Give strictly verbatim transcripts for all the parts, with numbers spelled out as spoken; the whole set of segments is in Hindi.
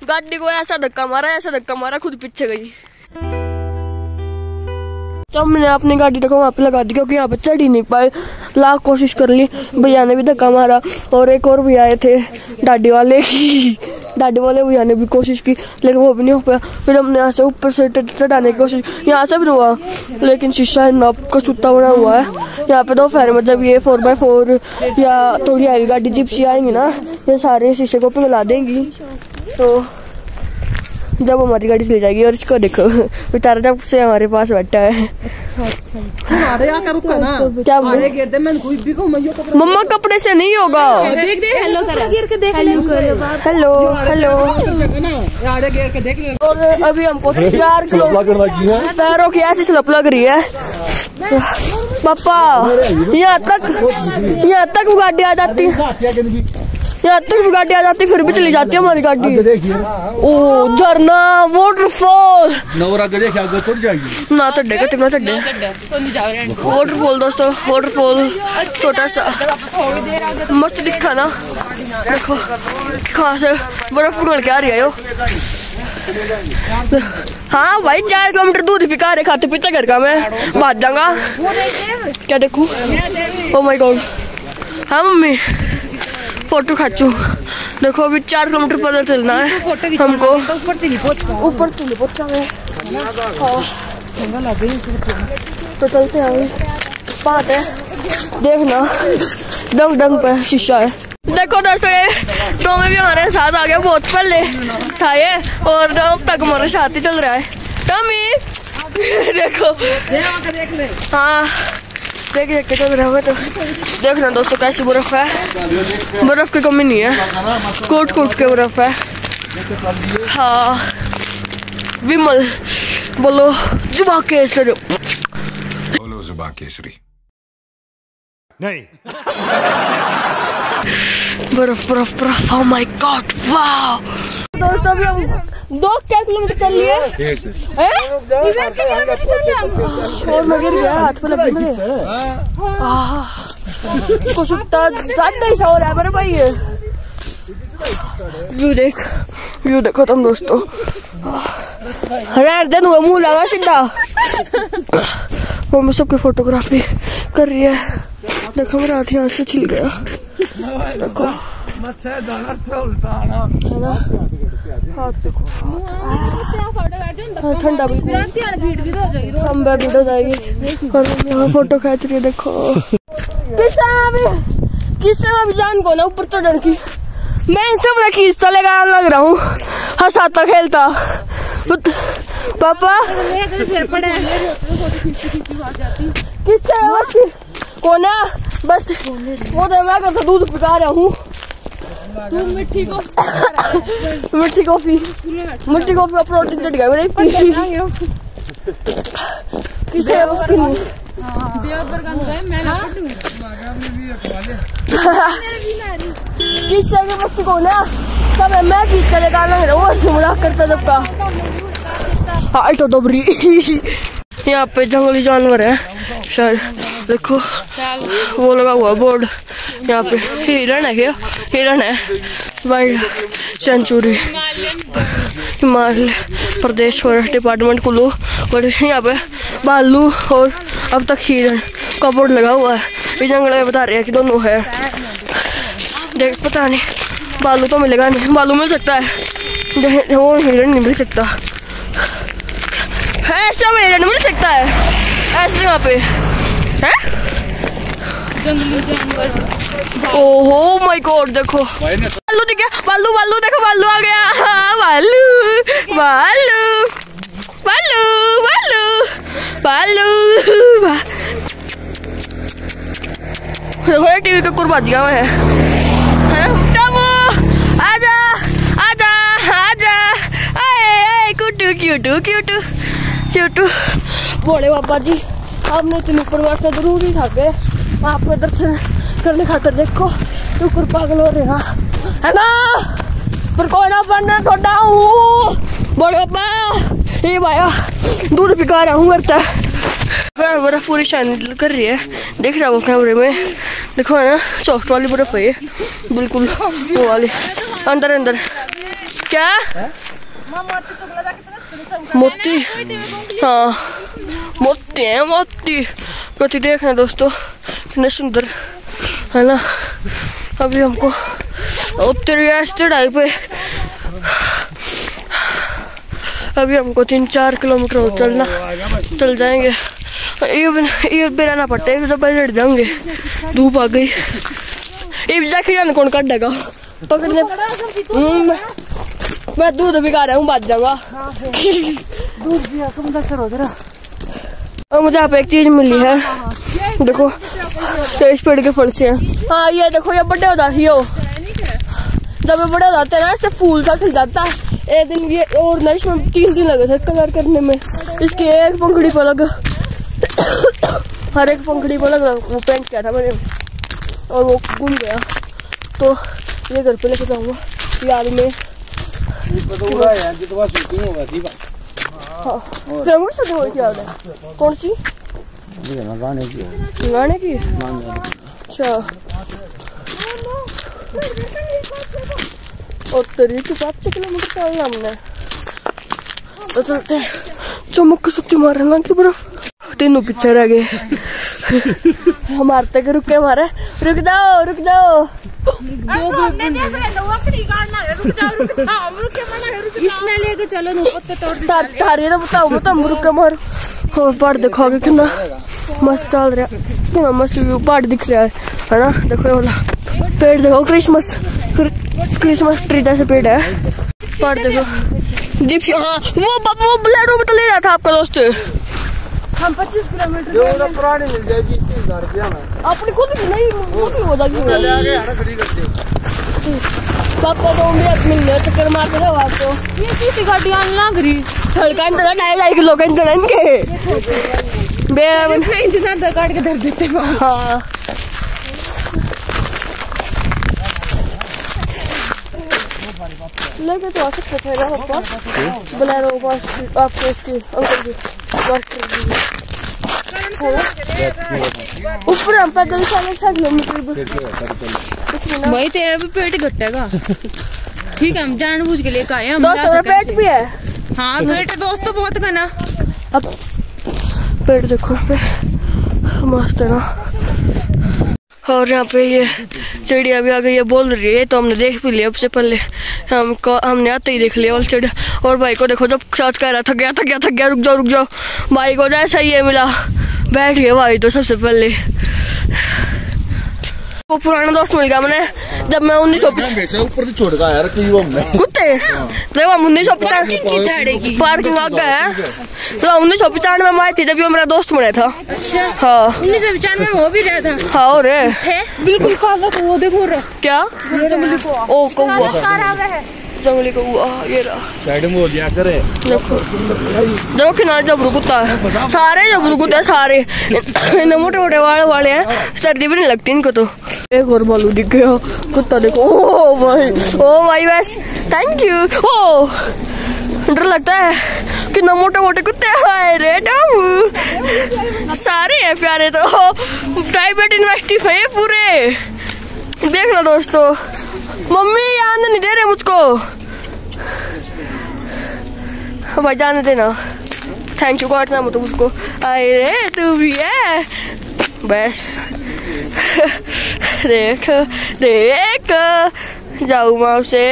गाड़ी को ऐसा धक्का मारा ऐसा धक्का मारा खुद पीछे गई। तो हमने अपनी गाड़ी देखो वहाँ पे लगा दी क्योंकि यहाँ पे चढ़ ही नहीं पाए। लाख कोशिश कर ली, भैया ने भी धक्का मारा और एक और भैया आए थे डाडी वाले डाडी वाले भैया ने भी कोशिश की लेकिन वो भी नहीं हो पाया। फिर हमने यहाँ से ऊपर से चढ़ाने की कोशिश, यहाँ से भी हुआ लेकिन शीशा नाप का छुट्टा बना हुआ है। यहाँ पे दोपहर में जब ये फोर बाई फोर या थोड़ी हैवी गाड़ी जिप्सी आएंगी ना, ये सारे शीशे को पिघला देंगी। तो जब हमारी गाड़ी चली जाएगी और इसको देखो बेचारा जब से हमारे पास बैठा है। क्या मम्मा कपड़े से नहीं होगा। हेलो हेलो और अभी हमको चार किलो पैरों की ऐसी स्लिप लग रही है पापा। यहाँ तक यहाँ तक गाड़ी आ जाती यहाँ तक गाड़ी आ जाती फिर भी चली जाती है हमारी गाड़ी। ओ झरना वाटरफॉल ना चढ़े कितना चढ़े वाटरफॉल दोस्तों, वाटरफॉल छोटा सा मस्त दिखा ना। देखो कहाँ से बर्फ पिघल के आ रही है यो। हाँ भाई चार किलोमीटर दूर पिका रहे खाते पीते घर का मैं भाग जाऊंगा। क्या देखूं? Oh my god. हाँ मम्मी फोटो खींचू। देखो अभी चार किलोमीटर पैदल चलना है हमको। ऊपर तो नहीं पहुंचा है तो चलते हैं। बात है देखना डंग डंग पे शीशा है। देखो दोस्तों ये तो में भी हमारे साथ आ गया, बहुत पहले था ये और अब तक हमारे साथ ही चल रहा है। टमी देखो हाँ देख देख के चल रहा होगा। तो देखना दोस्तों कैसी बर्फ है, बर्फ की कमी नहीं है, कोट कोट के बर्फ है। हाँ विमल बोलो जुबा केसरी, बोलो जुबा केसरी नहीं। बर्फ बर्फ बर्फ। Oh my god wow. दोस्तों अभी हम दो क्या किलोमीटर चल लिए और मैं गिर गया, हाथ पे लग गया कुछ ज्यादा ही हो रहा है मेरे भाई। व्यू देख व्यू देखो तुम दोस्तों। हर दिन हुआ मुंह लगा सीधा। मम्मी सबकी फोटोग्राफी कर रही है। देखो मेरा हाथ यहाँ से छिल गया। देखो हाथ देखो ठंडा भी लंबा भीड़ हो जाएगी और यहाँ फोटो खींच रही है। देखो किस्से में भी किस्से में भी जान को ना ऊपर चढ़ने की। मैं इनसे बड़ा किस्सा लगा लग रहा हूँ हंसाता खेलता पापा किससे बस कोना बस वो तो मैं तो दूध पिका रहा हूँ। मिट्टी कॉफी मिट्टी कॉफी मिट्टी कॉफी का प्रोटीन चढ़ गया मेरे किसे बस की नहीं। किससे के बस को ना सब मैं किसका लेकर लग रहा हूँ मजाक करता सबका। हाँ तो डबरी यहाँ पे जंगली जानवर है शायद। देखो वो लगा हुआ बोर्ड यहाँ पे। हिरण है क्या? हिरण है wild sanctuary Himachal Pradesh forest department Kullu. और यहाँ पे भालू और अब तक हिरण का बोर्ड लगा हुआ है। ये जंगल में बता रहे हैं कि दोनों है। देख पता नहीं भालू तो मिलेगा नहीं, भालू मिल सकता है वो हिरण नहीं मिल सकता। ऐसा में हिरण मिल सकता है ऐसे यहाँ पे है जंगली जानवर। ओहो माय गॉड देखो भालू दिख गया, भालू भालू देखो भालू आ गया। भालू भालू भालू भालू भालू टीवी का कुर्बाजिया में है। आजा आजा आजा आए क्यूटू क्यूटू क्यूटू क्यूटू। भोले बाबा जी आपने इतने ऊपर बैठना जरूरी था के आपके दर्शन करने खातर। देखो ऊपर पागल हो रहे है ना पर कोई ना बनना थोड़ा हूँ। भोले बाबा ये भाया दूध पिका रहा हूँ करता बर्फ पूरी शाइन कर रही है। देख रहा हूँ कैमरे में देखो है ना सॉफ्ट वाली बर्फ है ये बिल्कुल वो वाली अंदर अंदर क्या मोती? हाँ मोती है मोती। कति देखना दोस्तों कितने सुंदर है ना। अभी हमको उत्तरी चढ़ाई पे अभी हमको तीन चार किलोमीटर चलना चल जाएंगे। ये पे रहना पड़ता है, जब चढ़ जाएंगे। धूप आ गई। ये जाके जाने कौन काटेगा पकड़ने। मैं दूध भी खा रहा हूँ, बात जाऊंगा। और मुझे यहाँ पे एक चीज मिली है, देखो तो इस पेड़ के फल से है। हाँ ये देखो ये बड़े हो जाती हो, जब ये बड़े हो जाते हैं ना इससे फूल सा खिल जाता है। एक दिन ये और ना इसमें तीन दिन लगे थे कलर करने में। इसकी एक पंखड़ी पर लग हर एक पंखड़ी पर लग वो पेंट किया था मैंने और वो गुम गया। तो ये घर पे लेके जाऊंगा याद में। हाँ याद है। कौन सी गाने की? गाने की अच्छा। और तेरी तो पाँच छह किलोमीटर चलना हमने तो चलते हैं। चमक सुत्ती मार रहा की बर्फ। तीनों पीछे रह गए। हमारे तक रुक के मारे। रुक जाओ रुक जाओ। इसने लेके चलो तारी तो बताओ बताओ रुक के मारो। और पहाड़ दिखाओगे कितना मस्त चल रहा है, कितना मस्त व्यू पहाड़ दिख रहा है है ना। देखो ये वाला पेड़ देखो, क्रिसमस क्रिसमस ट्री जैसे पेड़ है। पहाड़ देखो दीप। हाँ वो वो बोलेरो में तो ले रहा था आपका दोस्त। हम पच्चीस किलोमीटर पुरानी मिल जाएगी अपनी खुद की नहीं हो जाएगी। पापा तो मिलने चक्कर मारते रहो आपको। ये किसी गाड़ियां लग रही हल्का इंतना ढाई ढाई किलो का इंतना इनके इंजना काट के धर देते। हाँ लेके तो आ सकते थे ना पापा बोलेरो आपको इसकी अंकल जी ऊपर हम पैदल चले छह किलोमीटर। भाई तेरा भी पेट घटेगा। ठीक है हम जानबूझ के लेकर आए। हम पेट भी है। हाँ पेट दोस्त तो बहुत घना। अब पेट देखो पे मस्त है ना। और यहाँ पे ये चिड़िया भी आ गई है, बोल रही है तो हमने देख भी लिया। सबसे पहले हमको हमने आते ही देख लिया और चिड़िया। और भाई को देखो जब साथ कह रहा थक गया थक गया थक गया रुक जाओ रुक जाओ। भाई को जैसा ही मिला बैठ गया भाई तो सबसे पहले। वो पुराना दोस्त मिल गया मैंने जब मैं उन्नीस सौ ऊपर छोड़ का यार कुत्ते जब हम उन्नीस सौ पचानवे पार्किंग आ गया है तो उन्नीस सौ पचानवे में आई थी जब ये मेरा दोस्त बना था। अच्छा हाँ उन्नीस सौ पचानवे में वो भी रहा था। हाँ और बिल्कुल काला तो वो देखो क्या ओ कौवा जंगली कौवा ये रहा साइड में हो गया करे। देखो देखो किनारे जबरू कुत्ता है, सारे जबरू कुत्ते सारे मोटे मोटे वाले वाले हैं। सर्दी भी नहीं लगती इनको। तो एक और बालू दिख गया कुत्ता देखो। ओ भाई ओ भाई बस थैंक यू। ओ डर लगता है कितना मोटे मोटे कुत्ते हैं रे डाऊ सारे हैं प्यारे। तो प्राइवेट इन्वेस्टिव है पूरे। देखना दोस्तों मम्मी आने नहीं दे रहे मुझको। भाई जाने देना थैंक यू काटना मत उसको। अरे तू भी है बस देख देख जाऊ माँ से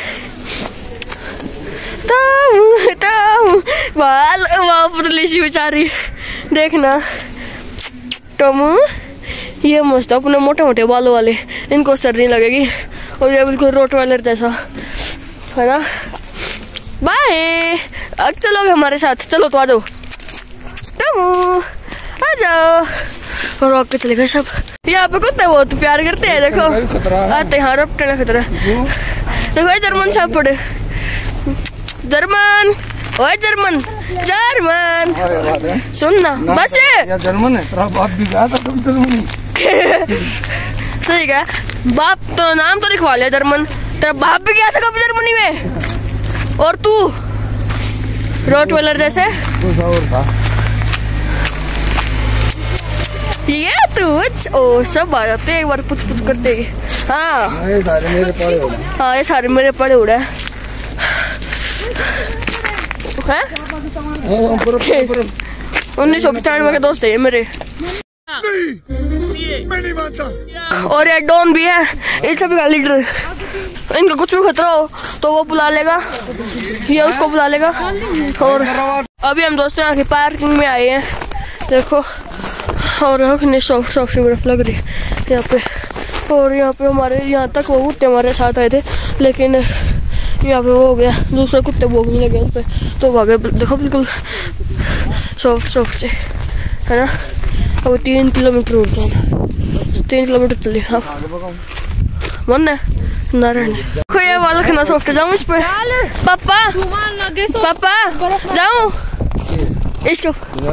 बाल पुतली सी बेचारी देखना। टमू ये मस्त अपने मोटे मोटे बालों वाले, इनको सर्दी नहीं लगेगी। और ये बिल्कुल रोटवाइलर जैसा है ना। बाय अब चलोगे हमारे साथ? चलो तो आ जाओ टमू आ जाओ। और आप के चले गए सब। यहाँ पे कुत्ते बहुत प्यार करते हैं देखो आते हाँ रपटे खतरा। देखो जर्मन शेफर्ड जर्मन ओए जर्मन जर्मन सुनना बस जर्मन है बाप भी गया था तुम जर्मनी। सही है बाप तो नाम तो लिखवा लिया जर्मन। तेरा बाप भी गया था कभी जर्मनी में और तू रोटवेलर जैसे ये तू ओ सब आ जाते एक बार पुछ पुछ करते। हाँ ये सारे मेरे पड़े हो हाँ ये सारे मेरे पड़े उड़े। है उन्नीस सौ पचानवे के दोस्त है मेरे। मैं नहीं मानता। और ये डॉन भी है, इन सभी का लीडर। इनका कुछ भी खतरा हो तो वो बुला लेगा, ये उसको बुला लेगा। और अभी हम दोस्तों यहाँ की पार्किंग में आए हैं, देखो। और यहाँ सॉफ्ट सॉफ्ट बर्फ लग रही है यहाँ पे। और यहाँ पे हमारे यहाँ तक वो कुत्ते हमारे साथ आए थे, लेकिन यहाँ पे वो हो गया, दूसरे कुत्ते भोगने लगे उन पे तो भागे। देखो बिल्कुल सॉफ्ट सॉफ्ट से, है ना। अब तीन किलोमीटर उड़ जाना, तीन किलोमीटर चलिए। हाँ मन है ना रहने को ये वाला खाना सॉफ्ट जाऊँ इस पर। पापा पापा जाऊँ इसको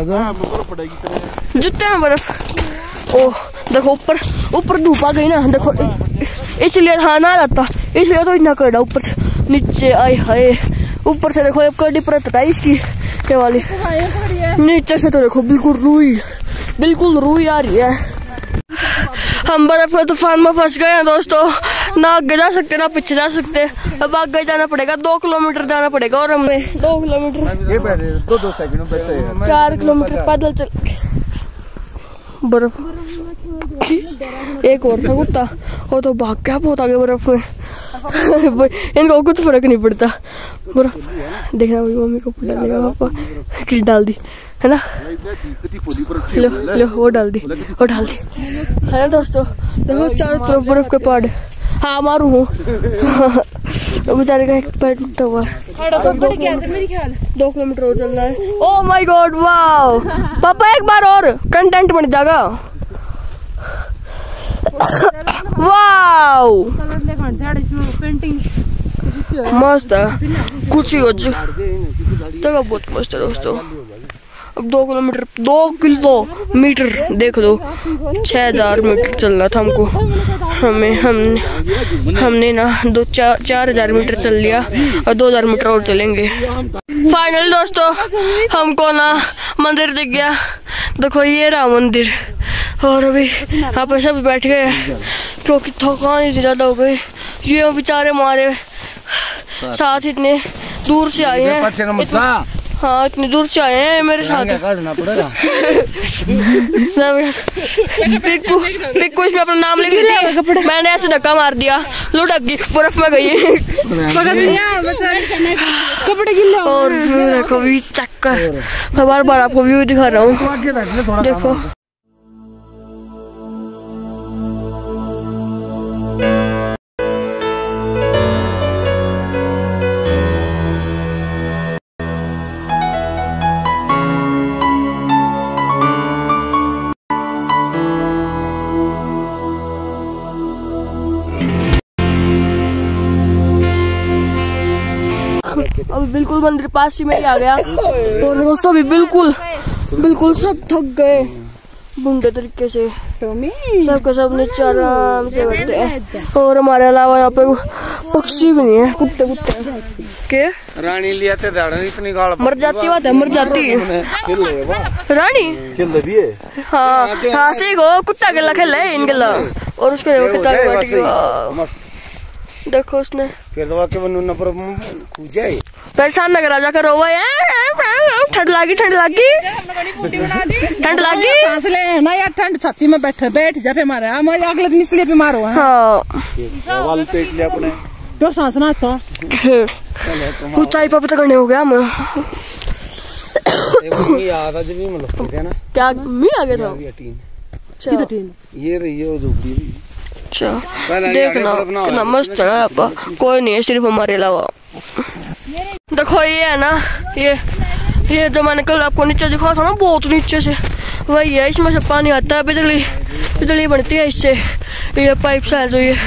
जूते में बर्फ। ओह देखो ऊपर ऊपर धूप आ गई ना, देखो इसलिए हाँ ना आता, इसलिए तो इतना कड़ा ऊपर से नीचे आए हाय। ऊपर से देखो एक कड़ी परत है इसकी ये वाली, नीचे से तो देखो बिल्कुल रुई, बिल्कुल रुई आ रही है। हम बर्फ में तूफान में फंस गए हैं दोस्तों, ना आगे जा सकते ना पीछे जा सकते। अब आगे जाना पड़ेगा, दो किलोमीटर जाना पड़ेगा। और हमें दो किलोमीटर दो दो सेकंड चार किलोमीटर पैदल चल। बर्फ एक और था कुत्ता, वो तो भाग गया बहुत आगे बर्फ में। इनको कुछ फर्क नहीं पड़ता बर्फ देखना। मेरी मम्मी को डालेगा पापा की डाल दी है ना, लो लो वो डाल दी वो डाल दी है ना दोस्तों। देखो चारों तरफ बर्फ के पहाड़। हाँ मारू हूँ बेचारे का एक पैर टूटा हुआ है। दो किलोमीटर और चलना है। ओ माय गॉड वाओ पापा एक बार और कंटेंट बन जाएगा। वाओ मस्त है, कुछ ही हो जगह बहुत मस्त है दोस्तों। अब दो किलोमीटर दो किलोमीटर देख लो, छह हजार मीटर चलना था हमको। हमें हम हमने ना दो चार चार हजार मीटर चल लिया और दो हजार मीटर और चलेंगे। फाइनली दोस्तों हमको ना मंदिर दिख गया, देखो ये रहा मंदिर। और अभी यहाँ पे सब बैठ गए क्योंकि थकान ज्यादा हो गई। ये बेचारे हमारे साथ इतने दूर से आए हैं, हाँ इतनी दूर से आए हैं मेरे साथ। पिक्कू पिक्कू इसमें अपना नाम लिख दी, मैंने ऐसे धक्का मार दिया, लुढ़क गई बर्फ में गई। कपड़े गिले और देखो व्यू चेक कर, मैं बार बार आपको व्यू दिखा रहा हूँ देखो। अभी बिल्कुल मंदिर पास ही में ही आ गया और दोस्तों अभी बिल्कुल बिल्कुल सब थक गए बुंडे तरीके से, सब के सब नीचे आराम से बैठते हैं। और हमारे अलावा यहाँ पे पक्षी भी नहीं है, कुत्ते कुत्ते के रानी लिया थे इतनी गाल मर जाती बात है, मर जाती रानी हाँ हाँ सीखो कुत्ता गिल्ला खेल है इन गिल्ला। और उसके देखो उसने परेशान न करा जाकर रो ठंड लागी ठंड लागी ठंड लागी सांस ले ना यार, ठंड छाती में बैठ बैठ जा पे मारे हमारे अगले दिन इसलिए बीमार हुआ। हाँ अपने तो सांस ना था ऊंचाई पर तो करने हो गया मैं क्या मी आ गया था। ये रही है झोपड़ी। अच्छा देखना कितना मस्त है, कोई नहीं है सिर्फ हमारे अलावा। देखो ये है ना, ये ये जो मैंने कल आपको नीचे दिखाया था ना बहुत नीचे से, वही है। इसमें से पानी आता है, बिजली बिजली बनती है इससे, ये पाइप से है जो ये।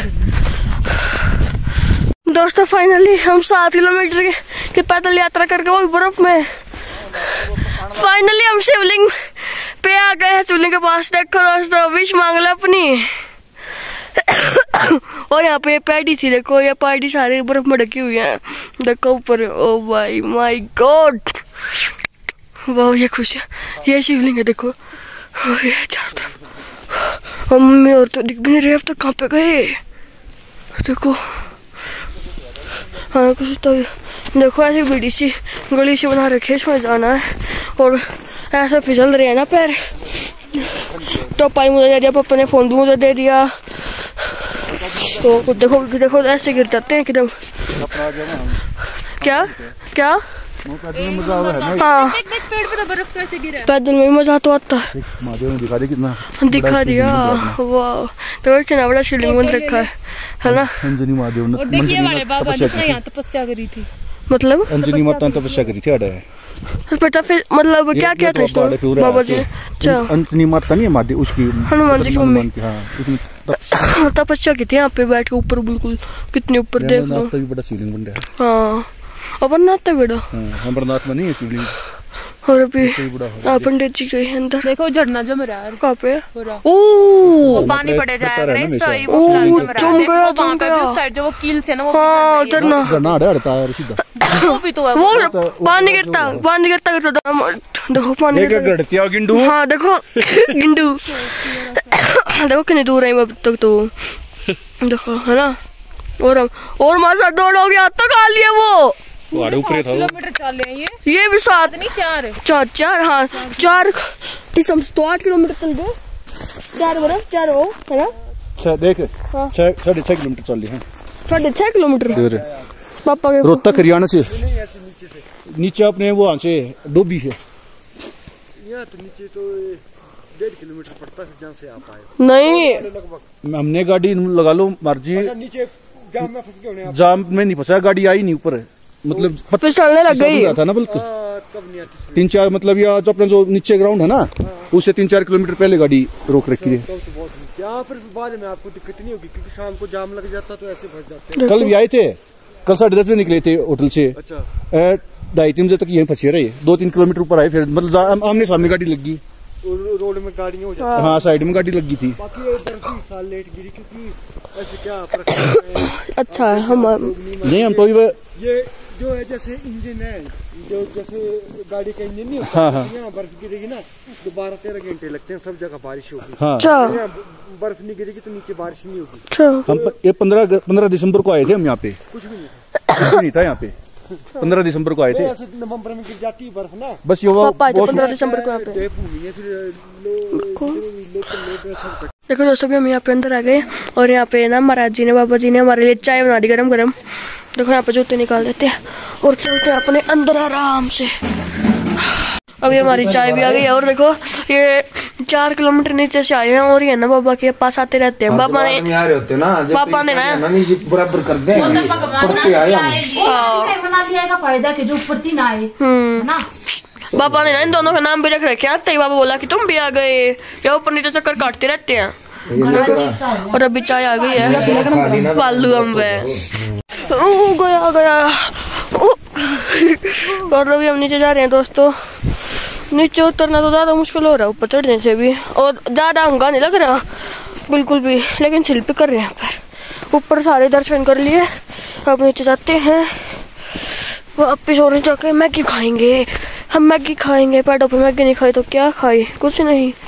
दोस्तों फाइनली हम सात किलोमीटर की पैदल यात्रा करके वो बर्फ में फाइनली हम शिवलिंग पे आ गए हैं। शिवलिंग के पास देखो दोस्तों, विश मांग लो अपनी। और यहाँ पे पैडी थी, देखो ये पैडी सारे बर्फ में ढकी हुई है, देखो ऊपर। ओ भाई माय गॉड वाह ये खुश है, ये शिवलिंग है देखो। और ये चारों तरफ मम्मी और तो दिख भी नहीं रहे अब तक, कहाँ पे गए देखो। हाँ कुछ तो देखो ऐसी बड़ी सी गली सी बना रखी है, इसमें जाना है और ऐसा फिसल रहे हैं ना पैर। तो पाई मुझे दे दिया, पापा ने फोन भी मुझे दे दिया। तो देखो देखो ऐसे गिर जाते हैं एकदम। क्या क्या हाँ, पेड़ पे तो बर्फ कैसे गिरा है? पैदल में भी मजा तो आता है। महादेव ने दिखा दिया कितना दिखा दिया। वाह, तो कितना बड़ा शिवलिंग बन रखा है है ना। अंजनी महादेव ने और देखिए वाले बाबा जिसने यहाँ तपस्या करी थी, मतलब अंजनी माता ने तपस्या करी थी अड़े। बेटा फिर मतलब क्या क्या था इसमें बाबा जी? अच्छा, अंजनी माता नहीं है महादेव, उसकी हनुमान जी की मम्मी। हाँ, उसने तपस्या की थी यहाँ पे बैठ के ऊपर, बिल्कुल कितने ऊपर देख लो। भी बड़ा शिवलिंग बन रहा है। हाँ, अमरनाथ है बेटा। हाँ, अमरनाथ में नहीं है शिवलिंग। और अभी पंडित जी गए अंदर। देखो झरना जम रहा है। कहाँ पे? ओ ओ पानी पड़े जाएगा इस पे, ओ, चुम गया, चुम वहाँ पे गया। उस साइड जो वो कील से ना वो हाँ, झरना झरना अड़ता है सीधा। वो भी तो है। वो पानी गिरता पानी गिरता गिरता देखो पानी एक गड़ती है गिंडू। हाँ देखो गिंडू देखो कितनी दूर है अब तक तो देखो है ना। और और मासा दौड़ोगे यहाँ तक आ लिया वो ऊपर था। किलोमीटर चल रहे हैं ये ये भी सात नहीं चार चार चार हाँ चार इस हम तो आठ किलोमीटर चल गए। चार बरफ चार हो है ना। छह देख छह साढ़े छह किलोमीटर चल रही है। साढ़े छह किलोमीटर पापा के रोहतक हरियाणा से नीचे अपने वो से डोबी से यहाँ तो नीचे तो डेढ़ किलोमीटर पड़ता है जहाँ से आप आए। नहीं हमने गाड़ी लगा लो मर्जी। नीचे जाम में फंस गए। जाम में नहीं फंसा, गाड़ी आई नहीं ऊपर, मतलब फिसलने लग गई था ना। बल्कि तीन चार मतलब या जो अपना जो नीचे ग्राउंड है ना उससे तीन चार किलोमीटर पहले गाड़ी रोक रखी है। यहाँ पर बाद में आपको दिक्कत नहीं होगी क्योंकि शाम को जाम लग जाता तो ऐसे फंस जाते। कल भी आए थे, कल साढ़े दस बजे निकले थे होटल से। अच्छा, ढाई तीन बजे तक यहीं फंसे रहे, दो तीन किलोमीटर ऊपर आए फिर मतलब आमने सामने गाड़ी लगी। रोड में गाड़ी हो जाती। हाँ, साइड में गाड़ी लगी थी। बाकी साल लेट गिरी क्योंकि ऐसे क्या अच्छा है हम नहीं हम तो ये जो है जैसे इंजन है जो जैसे गाड़ी का इंजन नहीं होता। हाँ, हाँ। यहाँ बर्फ गिरेगी ना तो बारह तेरह घंटे लगते हैं, सब जगह बारिश होगी। हाँ, यहाँ बर्फ नहीं गिरेगी तो नीचे बारिश नहीं होगी। हम ये पंद्रह पंद्रह दिसंबर को आए थे हम यहाँ पे, कुछ भी नहीं था, कुछ नहीं था यहाँ पे। पंद्रह दिसंबर को आए थे। नवंबर में गिर जाती है बर्फ ना, बस ये वो पंद्रह दिसंबर को यहाँ पे। देखो दोस्तों भी हम यहाँ पे अंदर आ गए और यहाँ पे ना महाराज जी ने बाबा जी ने हमारे लिए चाय बना दी गरम गरम। देखो यहाँ पे जूते निकाल देते हैं और चलते हैं अपने अंदर आराम से। अभी हमारी चाय भी आ गई है और देखो ये चार किलोमीटर नीचे से आए हैं और ये ना बाबा के पास आते रहते हैं। बाबा ने पापा ने ना बराबर कर दे फायदा के जो ऊपर तीन आए ना। बाबा ने ना इन दोनों का नाम भी रख रखे हैं। बाबा बोला कि तुम भी आ गए, या ऊपर नीचे चक्कर काटते रहते हैं। और अभी चाय आ गई है बालू अम्ब गया गया। और अभी हम नीचे जा रहे हैं दोस्तों। नीचे उतरना तो ज्यादा मुश्किल हो रहा है ऊपर चढ़ने से भी, और ज्यादा अंगा नहीं लग रहा बिल्कुल भी, लेकिन शिल्प कर रहे हैं पर ऊपर सारे दर्शन कर लिए। अब नीचे जाते हैं वापिस और जाके मैगी खाएंगे हम। मैगी खाएंगे, पेटों पे मैगी नहीं खाई तो क्या खाई, कुछ नहीं।